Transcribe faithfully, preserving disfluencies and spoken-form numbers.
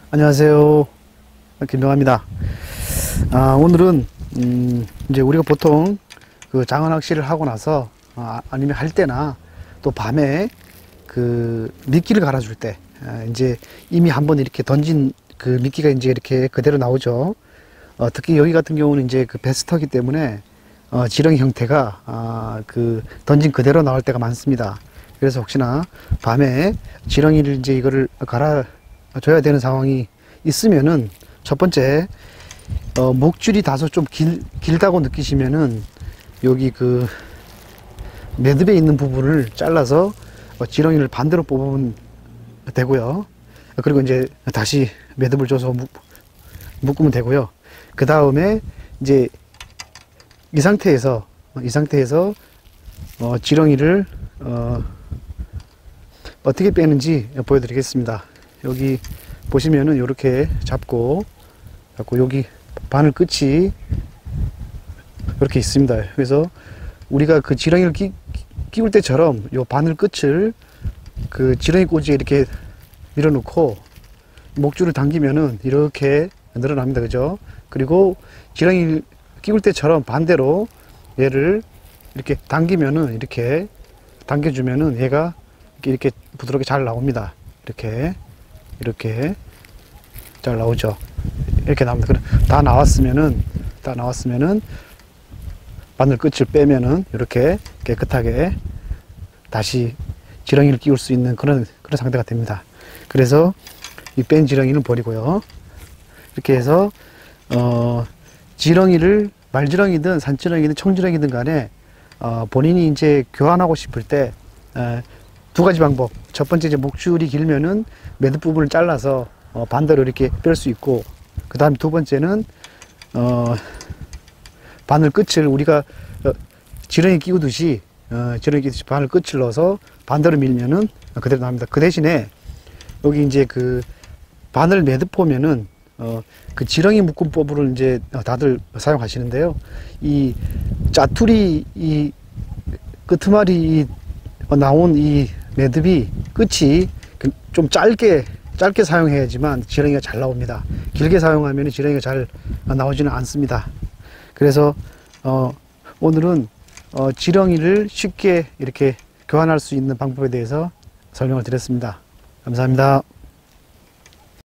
안녕하세요. 김동아입니다. 아, 오늘은 음, 이제 우리가 보통 그 장어 낚시를 하고 나서 아, 아니면 할 때나 또 밤에 그 미끼를 갈아줄 때 아, 이제 이미 한번 이렇게 던진 그 미끼가 이제 이렇게 그대로 나오죠. 어, 특히 여기 같은 경우는 이제 그 베스터기 때문에 어, 지렁이 형태가 아, 그 던진 그대로 나올 때가 많습니다. 그래서 혹시나 밤에 지렁이를 이제 이거를 갈아 줘야 되는 상황이 있으면은 첫 번째 어, 목줄이 다소 좀 길, 길다고 느끼시면은 여기 그 매듭에 있는 부분을 잘라서 어, 지렁이를 반대로 뽑으면 되고요. 그리고 이제 다시 매듭을 줘서 묶, 묶으면 되고요. 그 다음에 이제 이 상태에서 이 상태에서 어, 지렁이를 어, 어떻게 빼는지 보여드리겠습니다. 여기 보시면은 이렇게 잡고 잡고 여기 바늘 끝이 이렇게 있습니다. 그래서 우리가 그 지렁이를 끼, 끼울 때처럼 요 바늘 끝을 그 지렁이 꼬지에 이렇게 밀어놓고 목줄을 당기면은 이렇게 늘어납니다. 그죠? 그리고 지렁이 끼울 때처럼 반대로 얘를 이렇게 당기면은 이렇게 당겨주면은 얘가 이렇게, 이렇게 부드럽게 잘 나옵니다. 이렇게 이렇게 잘 나오죠. 이렇게 나옵니다. 다 나왔으면은 다 나왔으면은 바늘 끝을 빼면은 이렇게 깨끗하게 다시 지렁이를 끼울 수 있는 그런 그런 상태가 됩니다. 그래서 이 뺀 지렁이는 버리고요. 이렇게 해서 어 지렁이를 말지렁이든 산지렁이든 청지렁이든 간에 어 본인이 이제 교환하고 싶을 때 에, 두 가지 방법. 첫 번째, 이제 목줄이 길면은 매듭 부분을 잘라서 어, 반대로 이렇게 뺄 수 있고, 그 다음 두 번째는 어, 바늘 끝을 우리가 어, 지렁이 끼우듯이 어, 지렁이 끼우듯이 바늘 끝을 넣어서 반대로 밀면은 그대로 나옵니다. 그 대신에 여기 이제 그 바늘 매듭 보면은 어, 그 지렁이 묶음법을 이제 다들 사용하시는데요. 이 짜투리 이 끄트머리 이 나온 이 매듭이 끝이 좀 짧게 짧게 사용해야지만 지렁이가 잘 나옵니다. 길게 사용하면 지렁이가 잘 나오지는 않습니다. 그래서 어, 오늘은 어, 지렁이를 쉽게 이렇게 교환할 수 있는 방법에 대해서 설명을 드렸습니다. 감사합니다.